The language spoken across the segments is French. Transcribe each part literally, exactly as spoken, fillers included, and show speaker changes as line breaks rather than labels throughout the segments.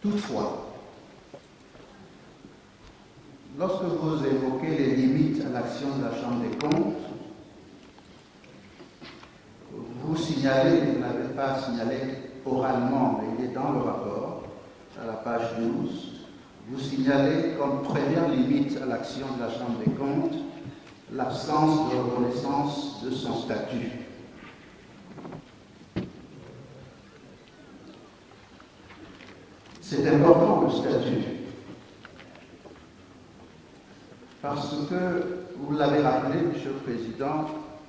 Toutefois, lorsque vous évoquez les limites à l'action de la Chambre des comptes, vous signalez, vous n'avez pas signalé oralement, mais il est dans le rapport, à la page douze, vous signalez comme première limite à l'action de la Chambre des comptes l'absence de reconnaissance de son statut. C'est important le statut, parce que, vous l'avez rappelé, Monsieur le Président,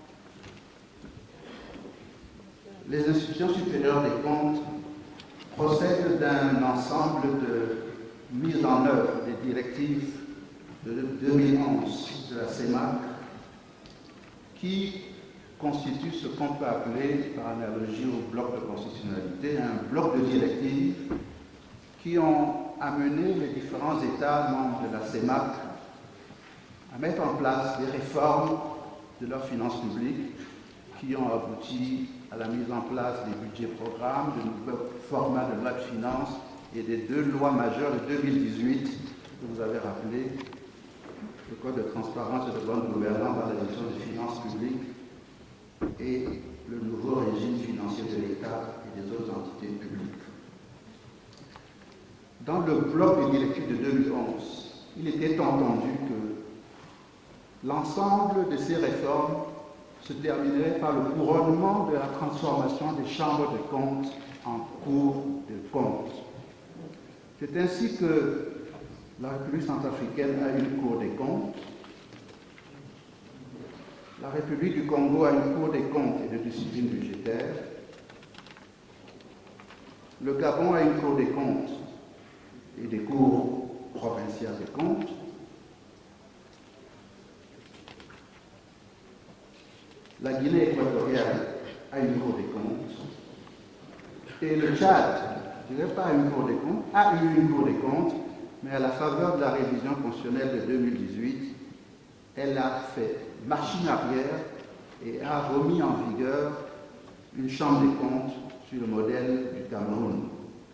les institutions supérieures des comptes procèdent d'un ensemble de mise en œuvre des directives de deux mille onze de la CEMAC qui constitue ce qu'on peut appeler, par analogie au bloc de constitutionnalité, un bloc de directives qui ont amené les différents États membres de la CEMAC à mettre en place des réformes de leurs finances publiques qui ont abouti à la mise en place des budgets programmes, de nouveaux formats de loi de finances et des deux lois majeures de deux mille dix-huit que vous avez rappelées, le Code de transparence et de bonne gouvernance dans la gestion des finances publiques et le nouveau régime financier de l'État et des autres entités publiques. Dans le bloc des directives de deux mille onze, il était entendu que l'ensemble de ces réformes se terminerait par le couronnement de la transformation des chambres de comptes en cours de compte. C'est ainsi que la République centrafricaine a une cour des comptes, la République du Congo a une cour des comptes et de discipline budgétaire, le Gabon a une cour des comptes et des cours provinciales des comptes, la Guinée équatoriale a une cour des comptes, et le Tchad, je ne dirais pas une cour des comptes, a eu une cour des comptes, mais à la faveur de la révision constitutionnelle de deux mille dix-huit, elle a fait machine arrière et a remis en vigueur une chambre des comptes sur le modèle du Cameroun.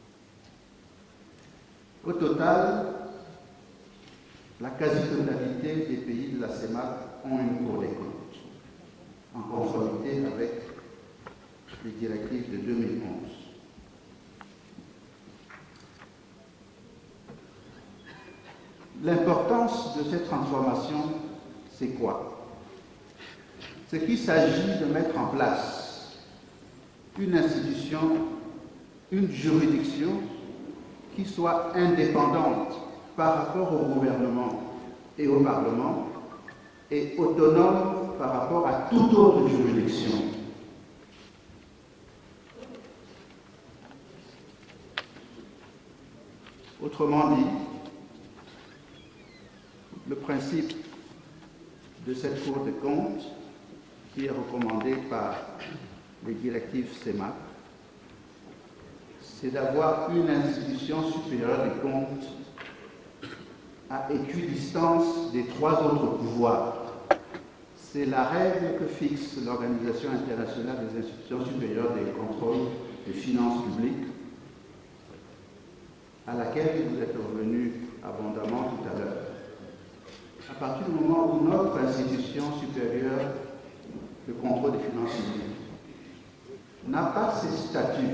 Au total, la quasi-totalité des pays de la CEMAC ont une cour des comptes, en conformité avec les directives de deux mille onze. L'importance de cette transformation, c'est quoi? C'est qu'il s'agit de mettre en place une institution, une juridiction qui soit indépendante par rapport au gouvernement et au Parlement et autonome par rapport à toute autre juridiction. Autrement dit, le principe de cette Cour des comptes, qui est recommandé par les directives CEMAC, c'est d'avoir une institution supérieure des comptes à équidistance des trois autres pouvoirs. C'est la règle que fixe l'Organisation internationale des institutions supérieures des contrôles des finances publiques, à laquelle vous êtes revenu abondamment tout à l'heure. À partir du moment où notre institution supérieure de contrôle des finances publiques n'a pas ces statuts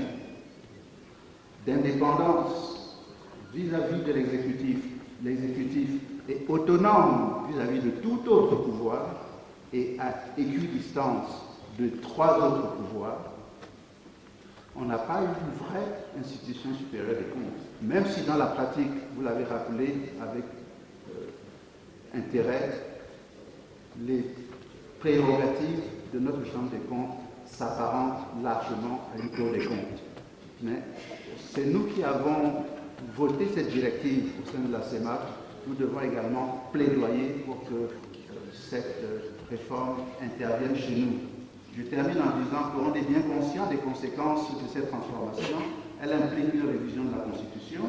d'indépendance vis-à-vis de l'exécutif, l'exécutif est autonome vis-à-vis de tout autre pouvoir et à équidistance de trois autres pouvoirs, on n'a pas une vraie institution supérieure des comptes. Même si dans la pratique, vous l'avez rappelé avec euh, intérêt, les prérogatives de notre Chambre des comptes s'apparentent largement à une Cour des comptes. Mais c'est nous qui avons voté cette directive au sein de la CEMAC. Nous devons également plaidoyer pour que euh, cette euh, réforme intervienne chez nous. Je termine en disant qu'on est bien conscient des conséquences de cette transformation. Elle implique une révision de la Constitution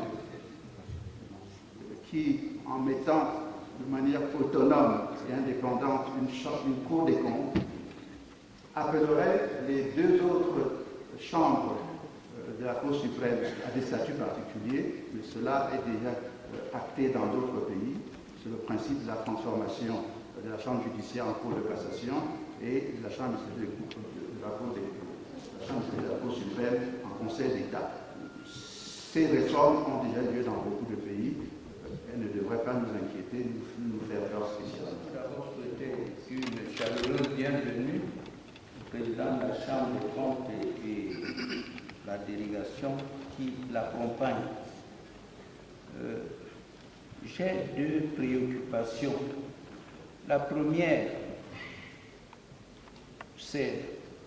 qui, en mettant de manière autonome et indépendante une, une Cour des comptes, appellerait les deux autres chambres de la Cour suprême a des statuts particuliers, mais cela est déjà acté dans d'autres pays. C'est le principe de la transformation de la Chambre judiciaire en Cour de cassation et de la Chambre de, de, la, Cour de, la Chambre de la Cour suprême en Conseil d'État. Ces réformes ont déjà lieu dans beaucoup de pays. Elles ne devraient pas nous inquiéter, nous, nous faire peur spécialement.
Nous avons souhaité une chaleureuse bienvenue au président de la Chambre des comptes et, et la délégation qui l'accompagne. Euh, J'ai deux préoccupations. La première, c'est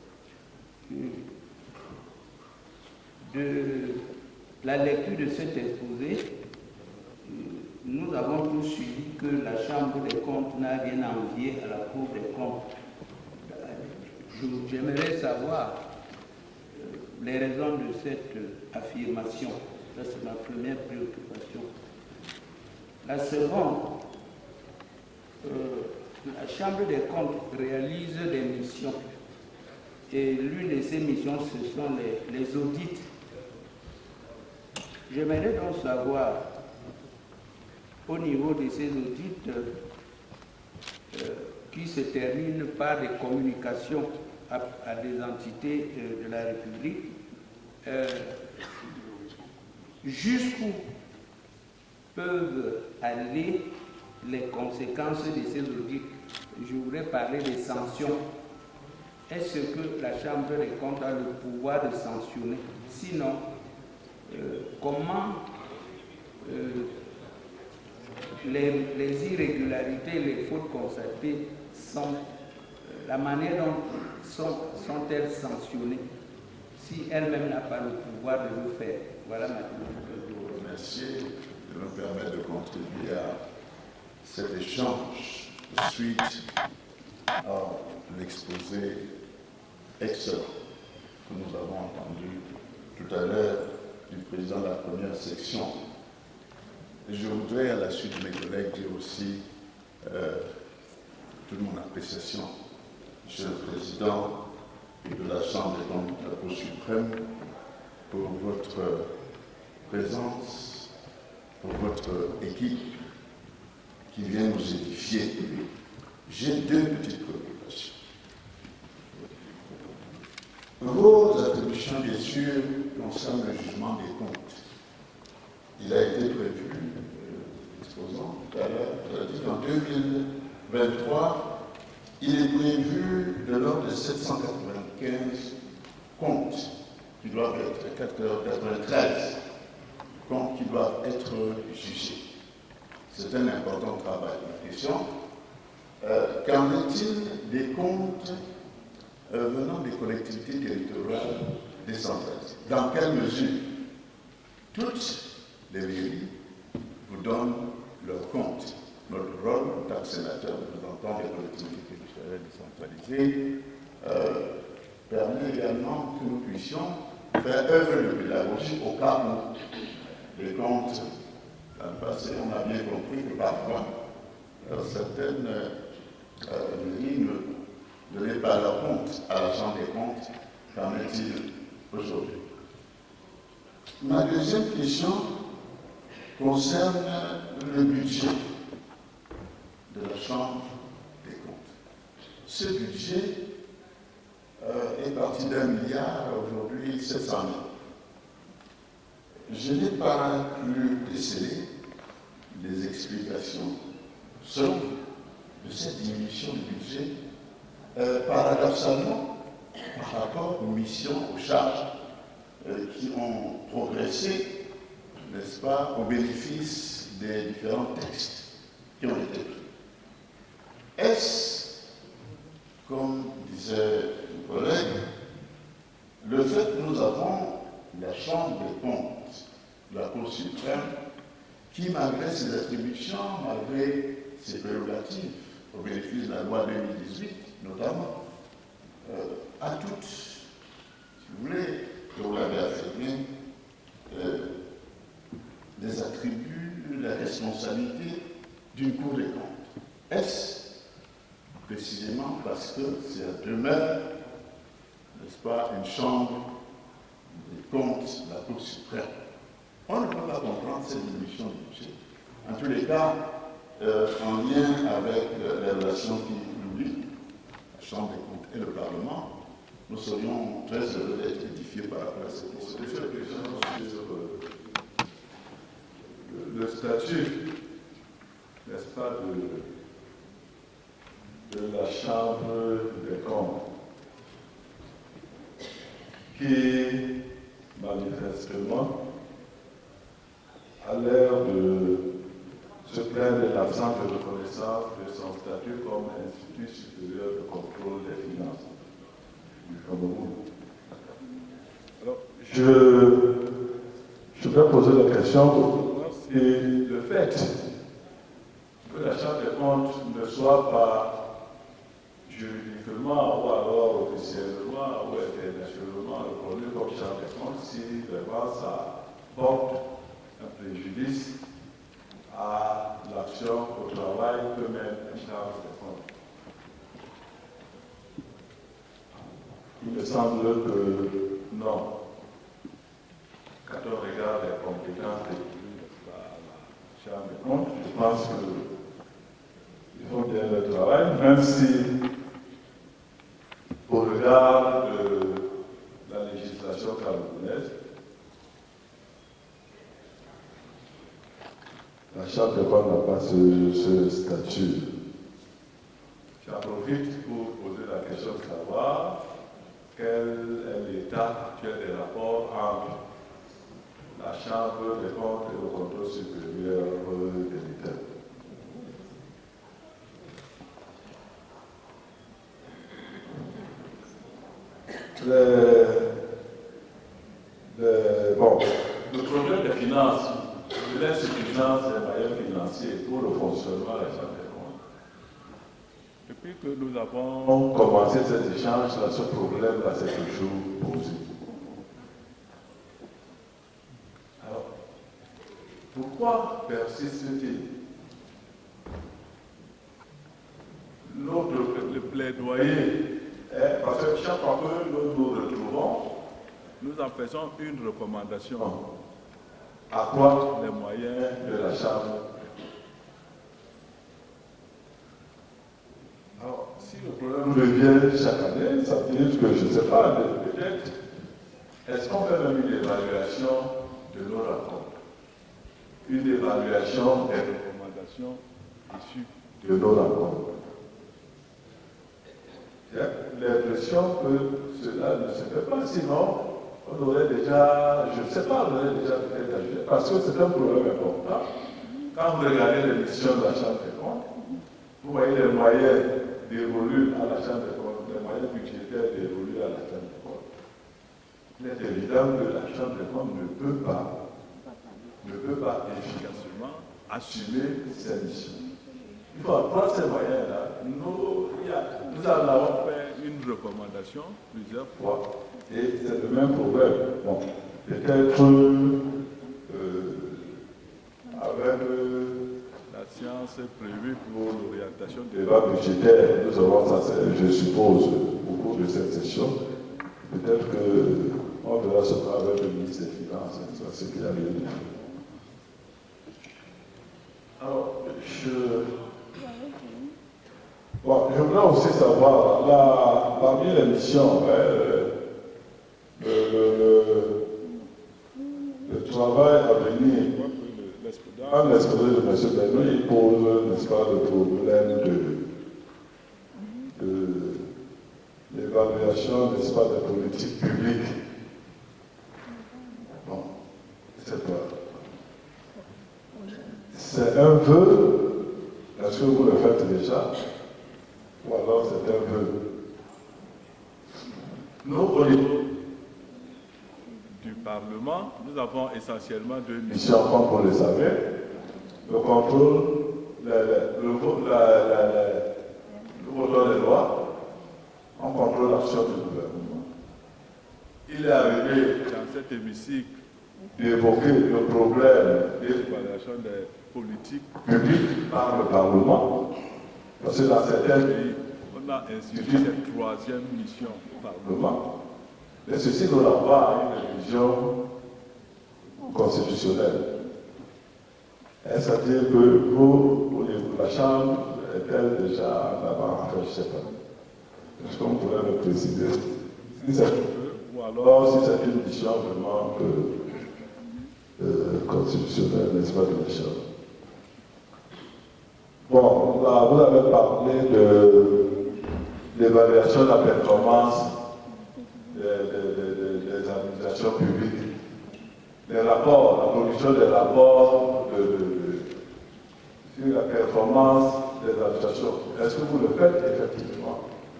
de la lecture de cet exposé. Nous avons tous suivi que la Chambre des comptes n'a rien à envier à la Cour des comptes. J'aimerais savoir les raisons de cette affirmation. Ça, c'est ma première préoccupation. La seconde, euh, la Chambre des comptes réalise des missions. Et l'une de ces missions, ce sont les, les audits. J'aimerais donc savoir, au niveau de ces audits, euh, qui se terminent par des communications à, à des entités euh, de la République, euh, jusqu'où peuvent aller les conséquences de ces audits. Je voudrais parler des sanctions. Est-ce que la Chambre des comptes a le pouvoir de sanctionner? Sinon, euh, comment euh, les, les irrégularités, les fautes constatées, sont, euh, la manière dont sont, sont-elles sanctionnées si elle-même n'a pas le pouvoir de le faire? Voilà ma question.
Merci de me permettre de contribuer à cet échange suite à l'exposé excellent que nous avons entendu tout à l'heure du président de la première section. Et je voudrais, à la suite de mes collègues, dire aussi euh, toute mon appréciation, Monsieur le Président de la Chambre des comptes de la Cour suprême, pour votre présence, pour votre équipe qui vient nous édifier. J'ai deux petites préoccupations. Vos attributions, bien sûr, concernent le jugement des comptes. Il a été prévu, euh, exposant tout à l'heure, c'est-à-dire qu'en deux mille vingt-trois, il est prévu de l'ordre de sept cent quatre-vingt-quinze comptes qui doivent être, quatre-vingt-treize comptes qui doivent être jugés. C'est un important travail. La question, euh, qu'en est-il des comptes euh, venant des collectivités territoriales décentralisées? Dans quelle mesure toutes les mairies vous donnent leurs comptes? Notre rôle, en tant que sénateur, représentant des collectivités territoriales décentralisées, euh, permet également que nous puissions faire œuvre de pédagogie au cas où les comptes, dans le passé, on a bien compris que parfois, euh, certaines euh, mairies ne donnaient pas leur compte à la Chambre des comptes. Qu'en est-il aujourd'hui? Ma deuxième question concerne le budget de la Chambre des comptes. Ce budget euh, est parti d'un milliard, aujourd'hui sept cent mille. Je n'ai pas pu déceler les explications selon de cette diminution du budget, euh, paradoxalement, par rapport aux missions, aux charges euh, qui ont progressé, n'est-ce pas, au bénéfice des différents textes qui ont été pris. Est-ce, comme disait mon collègue, le fait que nous avons la Chambre des comptes de la Cour suprême qui, malgré ses attributions, malgré ses prérogatives, au bénéfice de la loi deux mille dix-huit notamment, euh, a toutes, si vous voulez, que vous l'avez affirmé, euh, les attributs, la responsabilité d'une Cour des comptes. Est-ce précisément parce que ça demeure, n'est-ce pas, une chambre comptes de la Cour suprême, on ne peut pas comprendre cette diminution du budget. En tous les cas, euh, en lien avec euh, les relations qui nous lient, la Chambre des comptes et le Parlement, nous serions très heureux d'être édifiés par rapport à cette question.
Sur le, le statut, n'est-ce pas, de, de la Chambre des comptes, qui manifestement a l'air de se plaindre de l'absence de reconnaissance de son statut comme Institut supérieur de contrôle des finances du Cameroun. Alors, je, je vais poser la question, et le fait que la Chambre des comptes ne soit pas juridiquement ou alors officiellement ou internationalement reconnue comme Chambre des comptes, si vraiment ça porte un préjudice à l'action, au travail que mène la Chambre des comptes. Il me semble que non. Quand on regarde les compétences de la Chambre des comptes, je pense qu'ils font bien le travail, même si, au regard de la législation camerounaise, la Chambre des comptes n'a pas ce, ce statut. J'en profite pour poser la question de savoir quel est l'état actuel des rapports entre la Chambre des comptes et le contrôle supérieur de l'État. Le, le, bon, le problème des finances, de l'insuffisance des moyens financiers pour le fonctionnement de la Chambre des comptes. Depuis que nous avons commencé cet échange, là, ce problème-là s'est toujours posé. Alors, pourquoi persiste-t-il? Notre le plaidoyer est, parce que chaque fois que nous nous retrouvons, nous en faisons une recommandation. Accroître les moyens de la Chambre. Alors, si le problème revient chaque année, ça veut dire que, je ne sais pas, peut-être, est-ce qu'on fait même une évaluation de nos rapports? Une évaluation des recommandations issues de nos rapports. J'ai l'impression que cela ne se fait pas, sinon, on aurait déjà, je ne sais pas, on aurait déjà peut-être ajouté, parce que c'est un problème important. Quand vous regardez les missions de la Chambre des comptes, vous voyez les moyens dévolus à la Chambre des comptes, les moyens budgétaires dévolus à la Chambre des comptes. Il est évident que la Chambre des comptes ne peut pas, ne peut pas efficacement assumer ses missions. Il faut apprendre ces moyens-là. Nous, nous en avons fait une recommandation plusieurs fois. Et c'est le même problème. Bon, peut-être euh, avec euh, la science prévue pour l'orientation des débats budgétaires, nous aurons ça, je suppose, au cours de cette session. Peut-être qu'on verra ce travail avec le ministre des Finances, c'est ce qu'il arrive. Alors, je... Bon, j'aimerais aussi savoir, là, parmi les missions, hein, le, le, le, le travail à venir, dans l'exposé de M. Benoît, il pose, n'est-ce pas, le problème de, de l'évaluation, n'est-ce pas, des politiques publiques. Bon, c'est pas. C'est un vœu, est-ce que vous le faites déjà? Ou alors c'est un vœu. Nous, au niveau du Parlement, nous avons essentiellement deux missions, comme vous le savez. Le contrôle, le, le, le, la, la, la, le contrôle des lois, on contrôle l'action du gouvernement. Il est arrivé dans cet hémicycle d'évoquer le problème de l'évaluation des politiques publiques par le Parlement. Parce que dans certains pays, on a institué cette troisième mission au Parlement. Mais ceci nous renvoie à une révision constitutionnelle. C'est-à-dire que vous, au niveau de la Chambre, est-elle déjà là-bas? Enfin, je ne sais pas. Est-ce qu'on pourrait le préciser? Si c'est ou alors si c'est une mission vraiment euh, euh, constitutionnelle, n'est-ce pas, de la Chambre? Bon, là, vous avez parlé de l'évaluation de la performance des, des, des, des administrations publiques. Les rapports, la production des rapports de, de, de, sur la performance des administrations. Est-ce que vous le faites effectivement?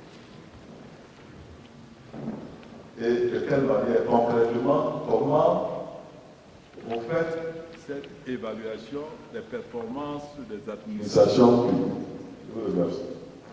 Et de quelle manière? Concrètement, comment vous faites cette évaluation des performances des administrations publiques? Je vous remercie.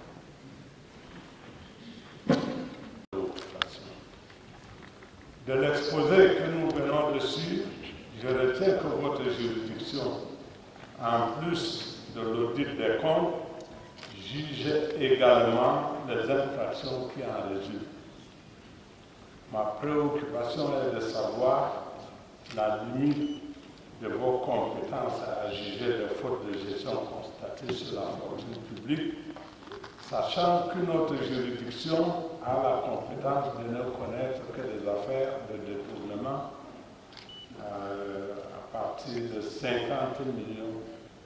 De l'exposé que nous venons de suivre, je retiens que votre juridiction, en plus de l'audit des comptes, juge également les infractions qui en résultent. Ma préoccupation est de savoir la limite de vos compétences à juger les fautes de gestion constatées sur la fortune publique, sachant que notre juridiction a la compétence de ne connaître que des affaires de détournement euh, à partir de cinquante millions.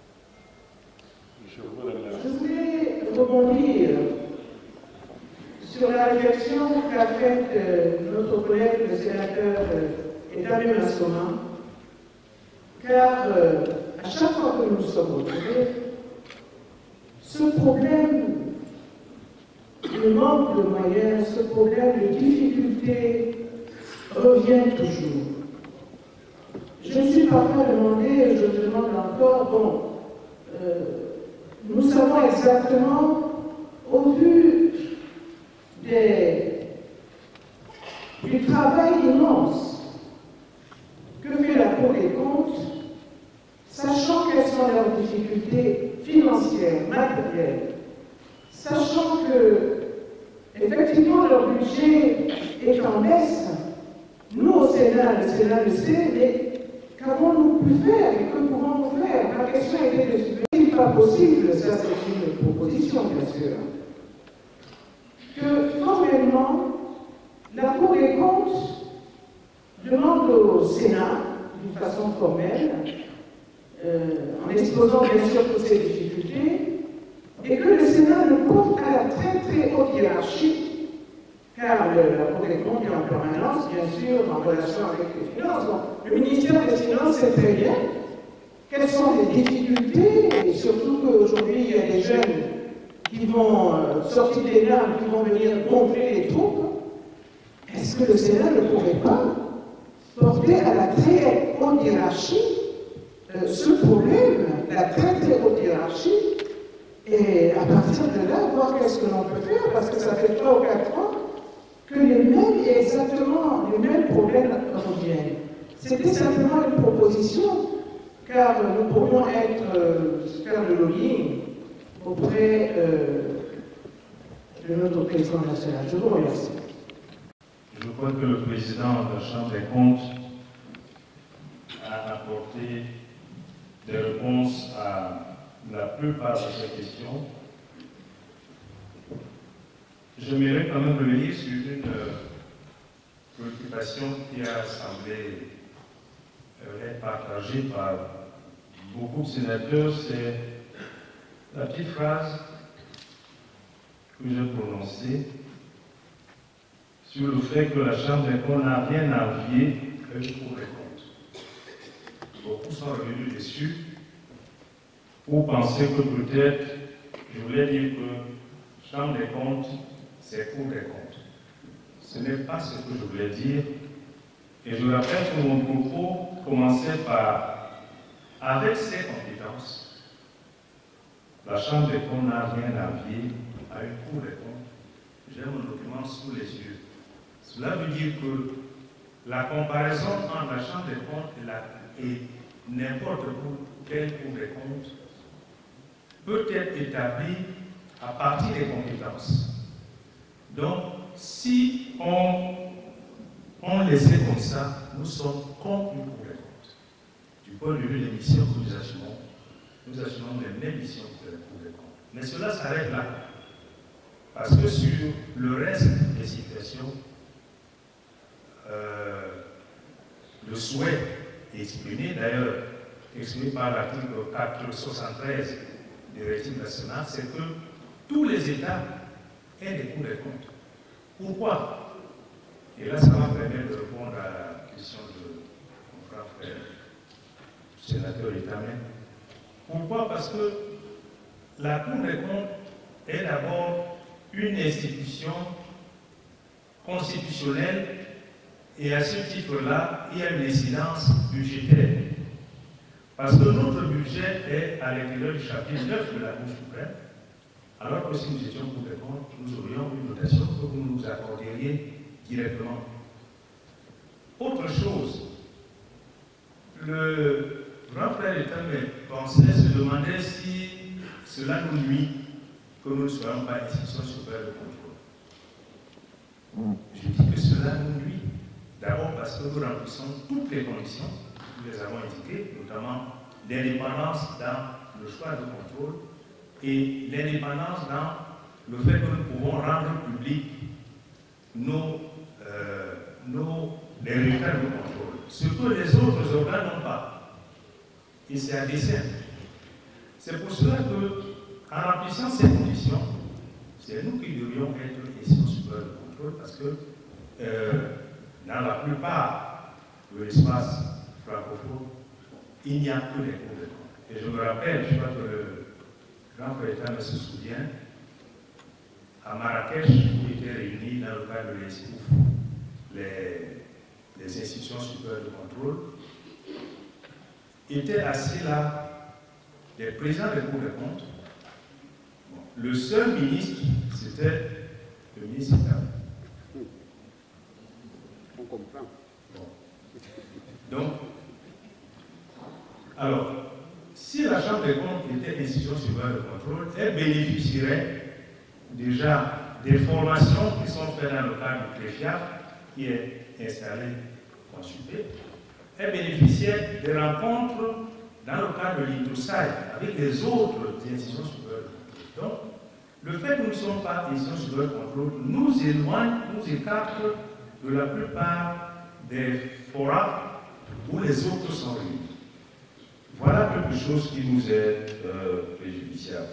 Je vous remercie.
Je voulais rebondir sur la réflexion qu'a faite euh, notre collègue, le sénateur euh, Etame Masoma, car euh, à chaque fois que nous sommes retrouvés, ce problème le manque de moyens, ce problème de difficulté revient toujours. Je me suis parfois demandé, et je me demande encore, bon, euh, nous savons exactement, au vu des, du travail immense que fait la Cour des comptes, sachant quelles sont leurs difficultés financières, matérielles, sachant que, effectivement, leur budget est en baisse, nous au Sénat, le Sénat le sait, mais qu'avons-nous pu faire et que pouvons-nous faire? La question était de ce n'est pas possible, ça c'est une proposition bien sûr, que formellement, la Cour des comptes demande au Sénat, d'une façon formelle, euh, en exposant bien sûr toutes ces difficultés, et que le Sénat ne porte à la très très haute hiérarchie, car le, la Cour des comptes est en permanence, bien sûr, en relation avec les finances. Donc, le ministère des Finances sait très bien quelles sont les difficultés, et surtout qu'aujourd'hui, il y a des jeunes qui vont euh, sortir des larmes, qui vont venir gonfler les troupes. Est-ce que le Sénat ne pourrait pas porter à la très haute hiérarchie euh, ce problème, la très très haute hiérarchie, et à partir de là, voir qu'est-ce que l'on peut faire, parce que ça fait trois ou quatre ans que les mêmes, exactement les mêmes problèmes reviennent. C'était simplement une proposition, car nous pourrions être, euh, faire de lobbying auprès euh, de notre président national. Je vous remercie.
Je crois que le président de la Chambre des comptes a apporté des réponses à la plupart de ces questions. J'aimerais quand même revenir sur une préoccupation qui a semblé être partagée par beaucoup de sénateurs, c'est la petite phrase que j'ai prononcée sur le fait que la Chambre des comptes n'a rien à envier à une Cour des comptes. Beaucoup sont revenus dessus pour penser que peut-être, je voulais dire que Chambre des comptes, c'est Cour des comptes. Ce n'est pas ce que je voulais dire. Et je rappelle que mon propos commençait par, avec ses compétences, la Chambre des comptes n'a rien à envier à une Cour des comptes. J'ai mon document sous les yeux. Cela veut dire que la comparaison entre la Chambre des comptes et, la, et n'importe quelle Cour des comptes peut être établie à partir des compétences. Donc, si on on laissait comme ça, nous sommes comme une Cour des comptes. Du point de vue des missions que nous assumons, nous assumons les mêmes missions que la Cour des comptes. Mais cela s'arrête là. Parce que sur le reste des situations, euh, le souhait exprimé, d'ailleurs exprimé par l'article quatre cent soixante-treize du régime national, c'est que tous les États aient des cours des comptes. Pourquoi? Et là, ça va me permettre de répondre à la question de mon frère, frère sénateur Itamé. Pourquoi? Parce que la Cour des comptes est d'abord une institution constitutionnelle et à ce titre-là, il y a une incidence budgétaire. Parce que notre budget est à l'intérieur du chapitre neuf de la Cour suprême, alors que si nous étions Cour des comptes, nous aurions une notation que vous nous accorderiez directement. Autre chose, le grand frère Itamé pensait, se demandait si cela nous nuit que nous ne soyons pas institution supérieure de contrôle. Je dis que cela nous nuit. D'abord parce que nous remplissons toutes les conditions, nous les avons indiquées, notamment l'indépendance dans le choix de contrôle et l'indépendance dans le fait que nous pouvons rendre public nos, euh, nos, les résultats de contrôle. Ce que les autres organes n'ont pas. Et c'est à dessein. C'est pour cela que, en remplissant ces conditions, c'est nous qui devrions être institution supérieure de contrôle parce que euh, dans la plupart de l'espace francophone, il n'y a que les cours de compte. Et je me rappelle, je crois que le grand frère se souvient, à Marrakech, où étaient réunis dans le cadre de l'E S C O F, les, les institutions supérieures de contrôle, étaient assis là, les présidents des cours de compte. Bon, le seul ministre, c'était le ministre Itamé.
On comprend.
Bon. Donc, alors, si la Chambre des comptes était institution supérieure de contrôle, elle bénéficierait déjà des formations qui sont faites dans le cadre du CREFIA, qui est installé en Supé. Elle bénéficiait des rencontres dans le cadre de l'INTOSAI avec les autres institutions supérieures de contrôle. Donc, le fait que nous ne sommes pas institution supérieure de contrôle nous éloigne, nous écarte de la plupart des forats où les autres sont réunis. Voilà quelque chose qui nous est euh, préjudiciable.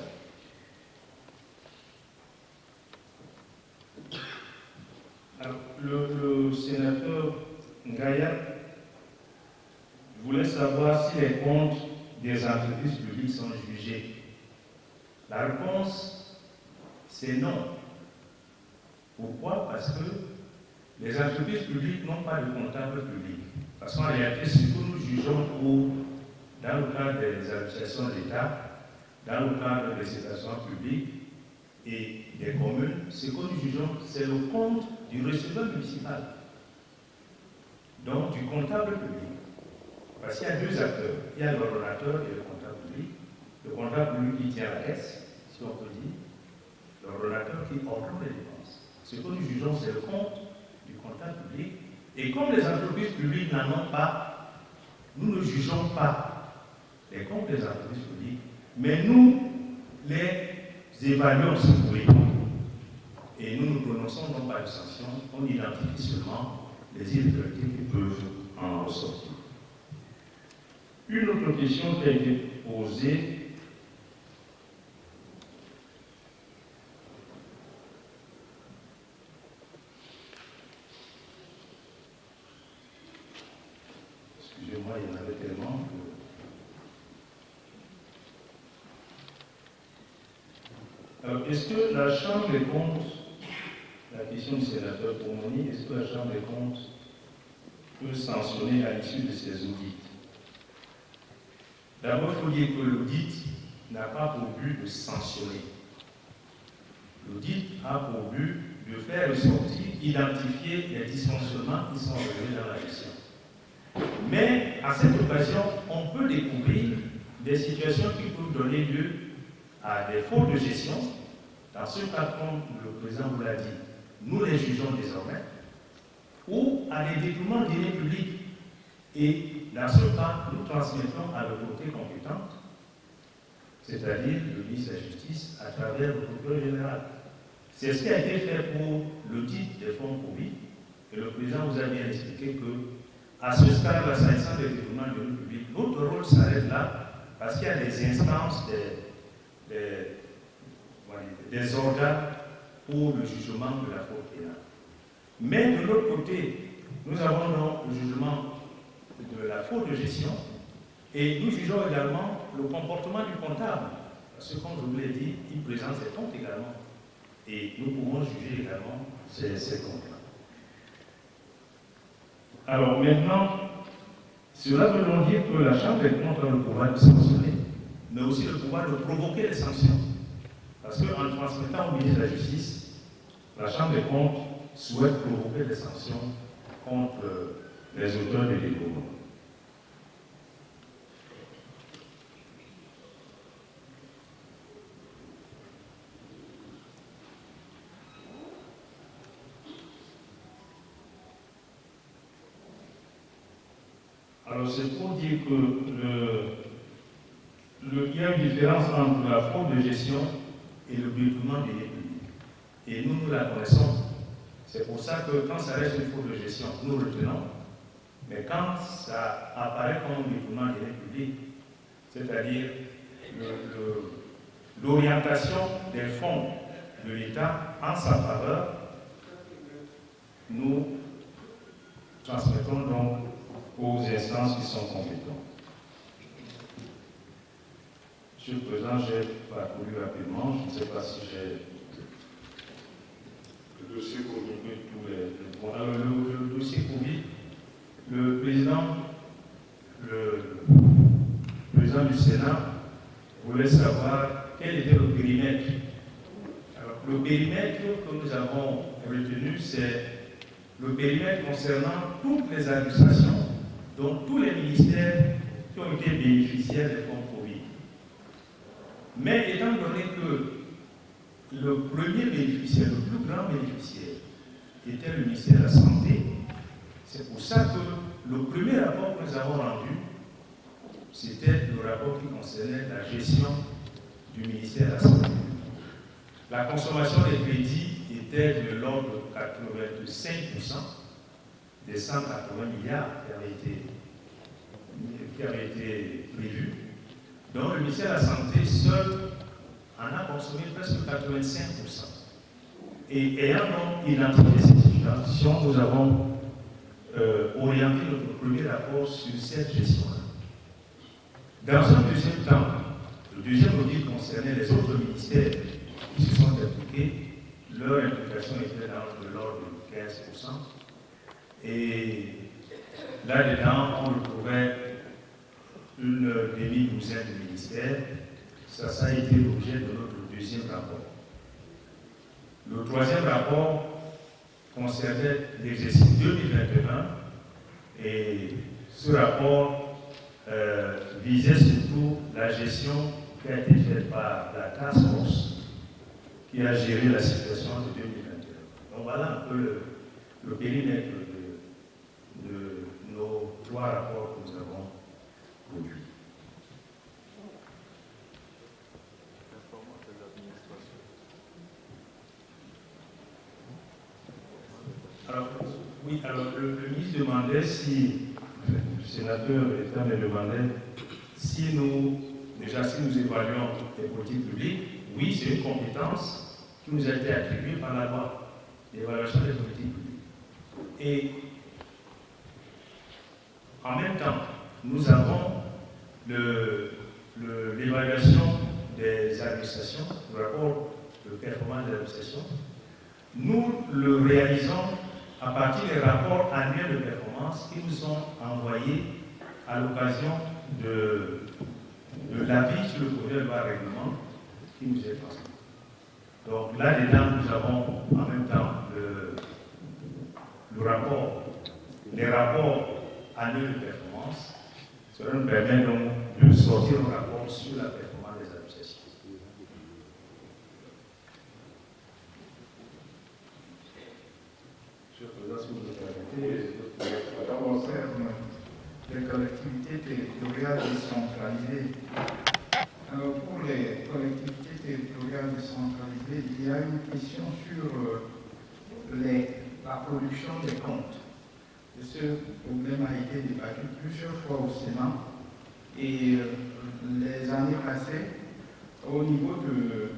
Alors, le, le sénateur Ngaya voulait savoir si les comptes des entreprises publiques sont jugés. La réponse, c'est non. Pourquoi? Parce que les entreprises publiques n'ont pas de comptable public. Parce qu'en réalité, ce que nous jugeons pour, dans le cadre des administrations d'État, dans le cadre des établissements publics et des communes, ce que nous jugeons, c'est le compte du receveur municipal, donc du comptable public. Parce qu'il y a deux acteurs, il y a l'ordonnateur et le comptable public. Le comptable public qui tient la caisse, si on peut dire, l'ordonnateur qui ordonne les dépenses. Ce que nous jugeons, c'est le compte du comptable public. Et comme les entreprises publiques n'en ont pas, nous ne jugeons pas les comptes des entreprises publiques, mais nous les évaluons, si vous voulez. Et nous ne prononçons non pas de sanctions, on identifie seulement les irrégularités qui peuvent en ressortir. Une autre question qui a été posée. Excusez-moi, il y en avait tellement que... Alors, est-ce que la Chambre des comptes, la question du sénateur Pomoni, est-ce que la Chambre des comptes peut sanctionner à l'issue de ces audits? D'abord, il faut dire que l'audit n'a pas pour but de sanctionner. L'audit a pour but de faire ressortir, identifier les dysfonctionnements qui sont révélés dans la gestion. Mais à cette occasion, on peut découvrir des situations qui peuvent donner lieu à des fautes de gestion. Dans ce cas, comme le président vous l'a dit, nous les jugeons désormais.
ou à des détournements de deniers publics. Et dans ce cas, nous transmettons à l'autorité compétente, c'est-à-dire le ministre de la Justice, à travers le procureur général. C'est ce qui a été fait pour l'audit des fonds Covid. Et le président vous a bien expliqué que, à ce stade, s'agissant des détournements de deniers publics, notre rôle s'arrête là, parce qu'il y a des instances, des, des, des organes pour le jugement de la faute pénale. Mais de l'autre côté, nous avons donc le jugement de la faute de gestion et nous jugeons également le comportement du comptable. Parce que, comme je vous l'ai dit, il présente ses comptes également. Et nous pouvons juger également ces, ces comptes-là. Alors maintenant, cela veut donc dire que la Chambre des comptes a le pouvoir de sanctionner, mais aussi le pouvoir de provoquer les sanctions. Parce qu'en transmettant au ministre de la Justice, la Chambre des comptes souhaite provoquer des sanctions contre les auteurs de détournement. Alors c'est pour dire que le, le, il y a une différence entre la fraude de gestion et le détournement des deniers publics. Et nous, nous la connaissons. C'est pour ça que quand ça reste une fraude de gestion, nous retenons. Mais quand ça apparaît comme un détournement des deniers publics, c'est-à-dire l'orientation des fonds de l'État en sa faveur, nous transmettons donc aux instances qui sont compétentes. Monsieur le Président, j'ai parcouru rapidement, je ne sais pas si j'ai le dossier communiqué tous les, les points. Alors, le, le dossier Covid, le président, le, le président du Sénat voulait savoir quel était le périmètre. Alors, le périmètre que nous avons retenu, c'est le périmètre concernant toutes les administrations, donc tous les ministères qui ont été bénéficiaires des fonds Covid. Mais étant donné que le premier bénéficiaire, le plus grand bénéficiaire, était le ministère de la Santé, c'est pour ça que le premier rapport que nous avons rendu, c'était le rapport qui concernait la gestion du ministère de la Santé. La consommation des crédits était de l'ordre de quatre-vingt-cinq pour cent des cent quatre-vingts milliards qui avaient été, qui avaient été prévus. Donc le ministère de la Santé seul en a consommé presque quatre-vingt-cinq pour cent. Et ayant donc identifié cette situation, nous avons euh, orienté notre premier rapport sur cette gestion-là. Dans un deuxième temps, le deuxième audit concernait les autres ministères qui se sont impliqués. Leur implication était dans de l'ordre de quinze pour cent. Et là-dedans, on retrouvait une demi-douzaine de ministères. Ça, ça a été l'objet de notre deuxième rapport. Le troisième rapport concernait l'exercice deux mille vingt et un et ce rapport euh, visait surtout la gestion qui a été faite par la Task Force qui a géré la situation de deux mille vingt et un. Donc voilà un peu le, le périmètre de, de nos trois rapports que nous avons produits. Alors, oui, alors le, le ministre demandait si, le sénateur État me demandait si nous, déjà si nous évaluons les politiques publiques. Oui, c'est une compétence qui nous a été attribuée par la loi, l'évaluation des politiques publiques. Et en même temps, nous avons l'évaluation le, des administrations, le rapport de performance des administrations. Nous le réalisons à partir des rapports annuels de performance qui nous sont envoyés à l'occasion de, de l'avis sur le projet de loi règlement qui nous est transmis. Donc là-dedans, nous avons en même temps le, le rapport, les rapports annuels de performance. Cela nous permet donc de sortir un rapport sur la performance des administrations. Monsieur le Président, si vous le permettez,
collectivités territoriales décentralisées. Alors, pour les collectivités territoriales décentralisées, il y a une question sur euh, les, la production des comptes. Et ce problème a été débattu plusieurs fois au Sénat. Et euh, les années passées, au niveau du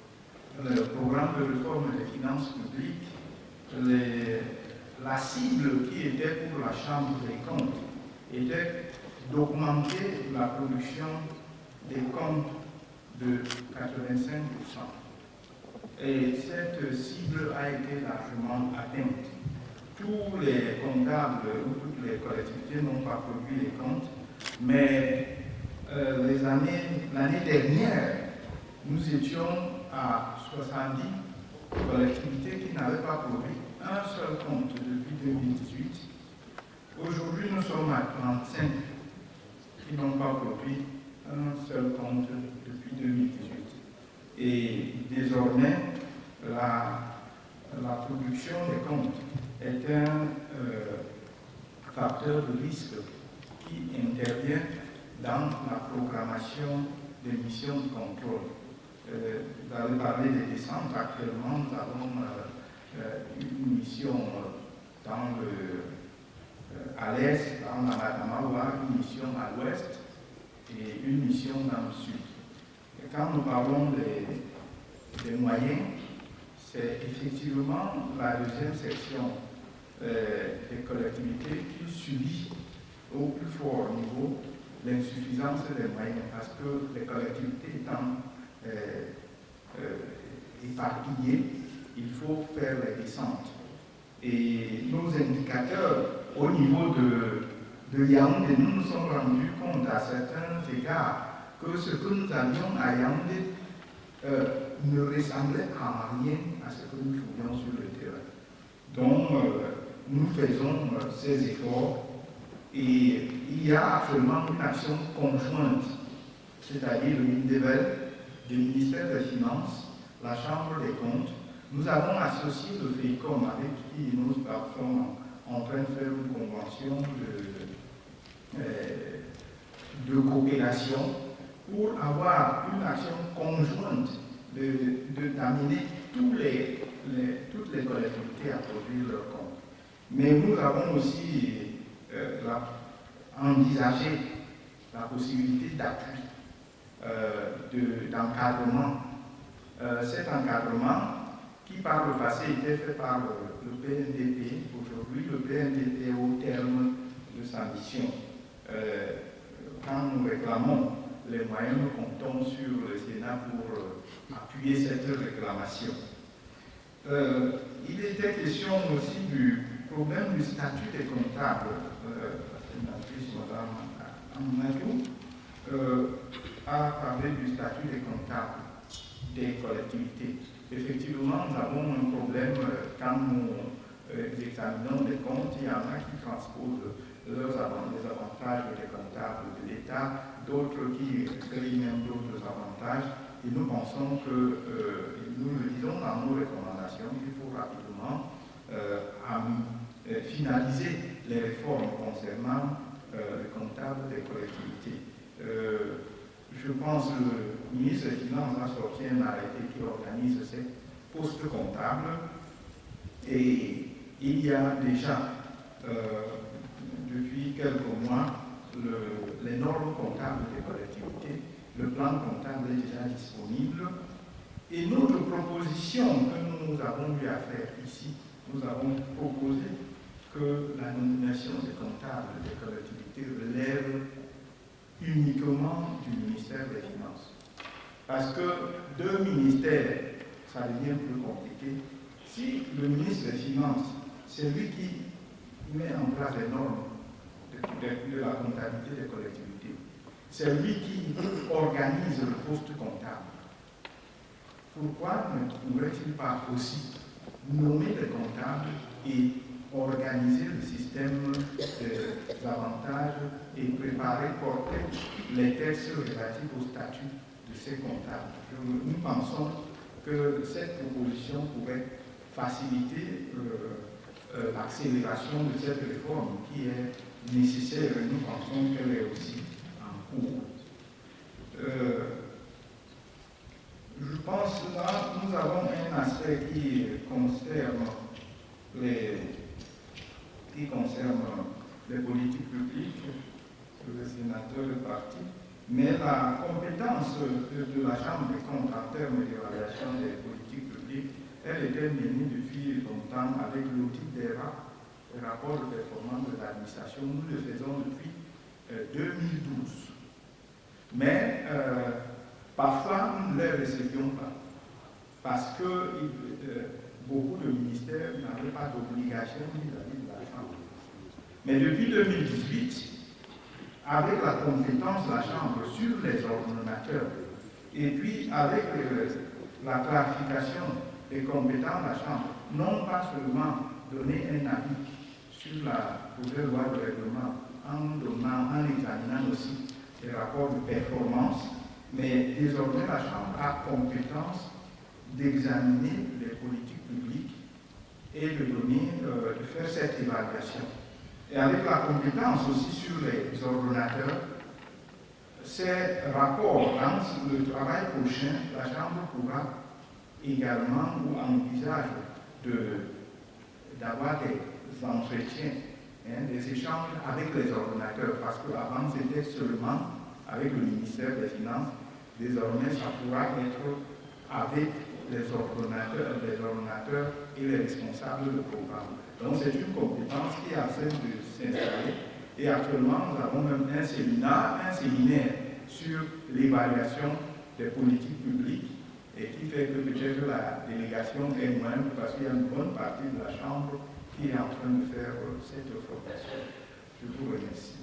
programme de réforme des finances publiques, les, la cible qui était pour la Chambre des comptes était d'augmenter la production des comptes de quatre-vingt-cinq pour cent. Et cette cible a été largement atteinte. Tous les comptables ou toutes les collectivités n'ont pas produit les comptes, mais euh, les années, l'année dernière, nous étions à soixante-dix collectivités qui n'avaient pas produit un seul compte depuis deux mille dix-huit. Aujourd'hui, nous sommes à trente-cinq qui n'ont pas produit un seul compte depuis deux mille dix-huit. Et désormais, la, la production des comptes est un euh, facteur de risque qui intervient dans la programmation des missions de contrôle. Euh, vous avez parlé des descentes. Actuellement, nous avons euh, euh, une mission euh, dans le, euh, à l'est, dans la Matamawa, une mission à l'ouest et une mission dans le sud. Et quand nous parlons des, des moyens, c'est effectivement la deuxième section euh, des collectivités qui subit au plus fort niveau l'insuffisance des moyens, parce que les collectivités étant euh, euh, éparpillées, il faut faire les descentes. Et nos indicateurs au niveau de, de Yaoundé, nous nous sommes rendus compte à certains égards que ce que nous avions à Yaoundé euh, ne ressemblait en rien à ce que nous faisions sur le terrain. Donc, euh, nous faisons euh, ces efforts et il y a actuellement une action conjointe, c'est-à-dire le MINDEVEL, le ministère des Finances, la Chambre des comptes. Nous avons associé le FEICOM avec qui nous sommes en train de faire une convention de, euh, de coopération pour avoir une action conjointe d'amener de, les, les, toutes les collectivités à produire leurs comptes. Mais nous avons aussi euh, la, envisagé la possibilité d'appui, euh, d'encadrement. Euh, cet encadrement qui par le passé était fait par le, le P N D P, aujourd'hui le P N D P est au terme de sa mission. Euh, quand nous réclamons les moyens, nous comptons sur le Sénat pour euh, appuyer cette réclamation. Euh, il était question aussi du problème du statut des comptables. Euh, la sénatrice Mme Amadou euh, a parlé du statut des comptables des collectivités. Effectivement, nous avons un problème euh, quand nous euh, examinons les comptes. Il y en a qui transposent leurs avant les avantages des comptables de l'État, d'autres qui créent même d'autres avantages. Et nous pensons que, euh, nous le disons dans nos recommandations, qu'il faut rapidement euh, à, euh, finaliser les réformes concernant euh, les comptables des collectivités. Euh, je pense que le ministre des Finances a sorti un arrêté qui organise ces postes comptables et il y a déjà euh, depuis quelques mois le, les normes comptables des collectivités, le plan comptable est déjà disponible et notre proposition que nous avons eu à faire ici, nous avons proposé que la nomination des comptables des collectivités relève uniquement du ministère des Finances. Parce que deux ministères, ça devient plus compliqué. Si le ministre des Finances, c'est lui qui met en place les normes de, de, de la comptabilité des collectivités, c'est lui qui organise le poste comptable, pourquoi ne pourrait-il pas aussi nommer les comptables et organiser le système d'avantages et préparer, porter les textes relatifs au statut de ces comptables. Nous pensons que cette proposition pourrait faciliter euh, euh, l'accélération de cette réforme qui est nécessaire et nous pensons qu'elle est aussi en cours. Euh, je pense que là, nous avons un aspect qui concerne les, qui concerne les politiques publiques, le sénateur est parti, mais la compétence de la Chambre des comptes en termes d'évaluation des politiques publiques, elle était menée depuis longtemps avec l'audit des rapports de performance de l'administration. Nous le faisons depuis euh, deux mille douze. Mais euh, parfois, nous ne les recevions pas parce que euh, beaucoup de ministères n'avaient pas d'obligation vis-à-vis de la Chambre. Mais depuis deux mille dix-huit, avec la compétence de la Chambre sur les ordonnateurs, et puis avec euh, la clarification des compétences de la Chambre, non pas seulement donner un avis sur la nouvelle loi de règlement, en, donnant, en examinant aussi les rapports de performance, mais désormais la Chambre a compétence d'examiner les politiques publiques et de donner, euh, de faire cette évaluation. Et avec la compétence aussi sur les ordonnateurs, ces rapports dans le travail prochain, la Chambre pourra également ou envisage d'avoir de, des entretiens, hein, des échanges avec les ordonnateurs, parce qu'avant c'était seulement avec le ministère des Finances, désormais ça pourra être avec les ordonnateurs, les ordonnateurs et les responsables de programme. Donc c'est une compétence qui est en train de s'installer. Et actuellement, nous avons même un séminaire, un séminaire sur l'évaluation des politiques publiques et qui fait que peut-être la délégation est moindre parce qu'il y a une bonne partie de la Chambre qui est en train de faire euh, cette formation. Je vous remercie.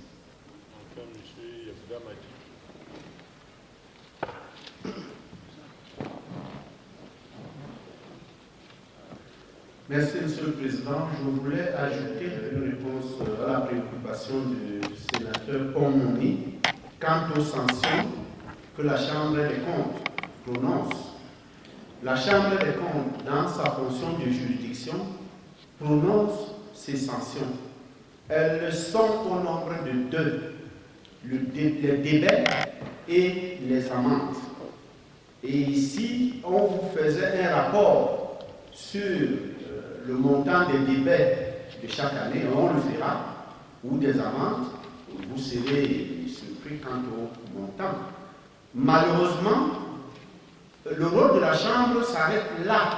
Merci, Monsieur le Président. Je voulais ajouter une réponse à la préoccupation du sénateur Omoni quant aux sanctions que la Chambre des comptes prononce. La Chambre des comptes, dans sa fonction de juridiction, prononce ces sanctions. Elles sont au nombre de deux, le dé les débats et les amendes. Et ici, on vous faisait un rapport sur le montant des débats de chaque année, on le fera, ou des amendes, vous serez surpris quant au montant. Malheureusement, le rôle de la Chambre s'arrête là.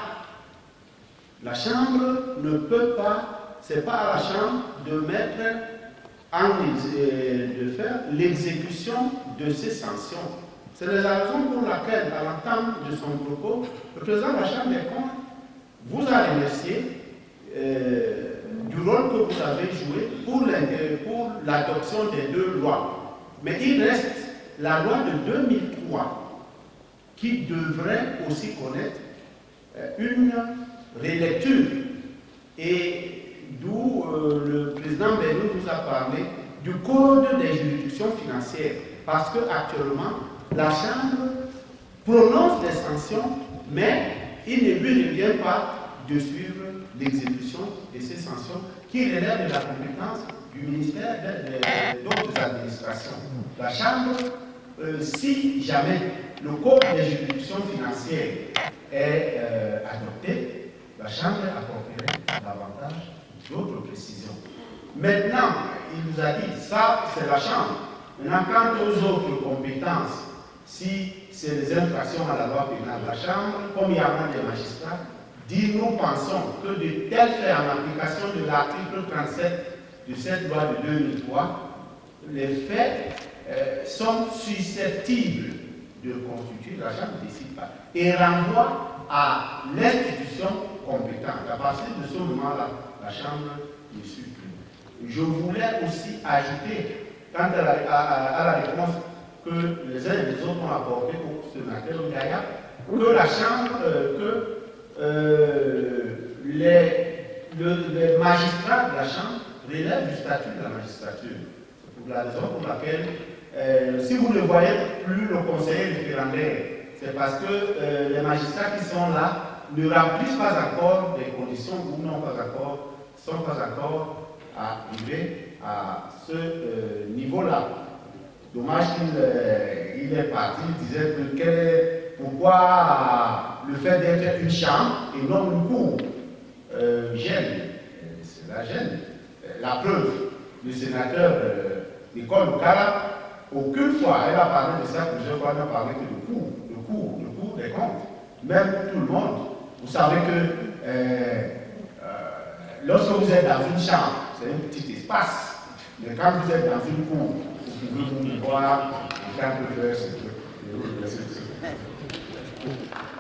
La Chambre ne peut pas, c'est pas à la Chambre de mettre en, de faire l'exécution de ces sanctions. C'est la raison pour laquelle, à l'entame de son propos, le président de la Chambre des comptes vous a remercié euh, du rôle que vous avez joué pour l'adoption des deux lois. Mais il reste la loi de deux mille trois qui devrait aussi connaître euh, une relecture. Et d'où euh, le président Belou vous a parlé du code des juridictions financières. Parce qu'actuellement, la Chambre prononce des sanctions, mais il ne lui revient pas de suivre l'exécution de ces sanctions qui relèvent de la compétence du ministère d'autres administrations. La Chambre, euh, si jamais le code des juridictions financières est euh, adopté, la Chambre apporterait davantage d'autres précisions. Maintenant, il nous a dit, ça c'est la Chambre. Maintenant, quant aux autres compétences, si c'est des infractions à la loi pénale, la Chambre, comme il y a des magistrats, dit nous pensons que de tels faits en application de l'article trente-sept de cette loi de deux mille trois, les faits euh, sont susceptibles de constituer, la Chambre ne décide pas, et renvoie à l'institution compétente. À partir de ce moment-là, la Chambre ne suit plus. Je voulais aussi ajouter, quant à la, à, à la réponse que les uns et les autres ont apporté au sénateur Gaïa, que la Chambre, euh, que euh, les, le, les magistrats de la Chambre relèvent du statut de la magistrature. C'est pour la raison pour laquelle, euh, si vous ne voyez plus le conseiller référendaire, c'est parce que euh, les magistrats qui sont là ne remplissent pas encore des conditions ou n'ont pas encore, sont pas encore arrivés
à ce euh, niveau-là. Dommage qu'il euh, il est parti, il disait que quel est, pourquoi le fait d'être une chambre et non une cour euh, gêne. Cela gêne. La preuve, le sénateur euh, d'école locale, aucune fois, elle a parlé de ça, plusieurs fois, elle n'a parlé que de cours, de cours, de cours des comptes. Même tout le monde. Vous savez que euh, euh, lorsque vous êtes dans une chambre, c'est un petit espace. Mais quand vous êtes dans une cour, vous pouvez vous voir, quand vous faites ce truc.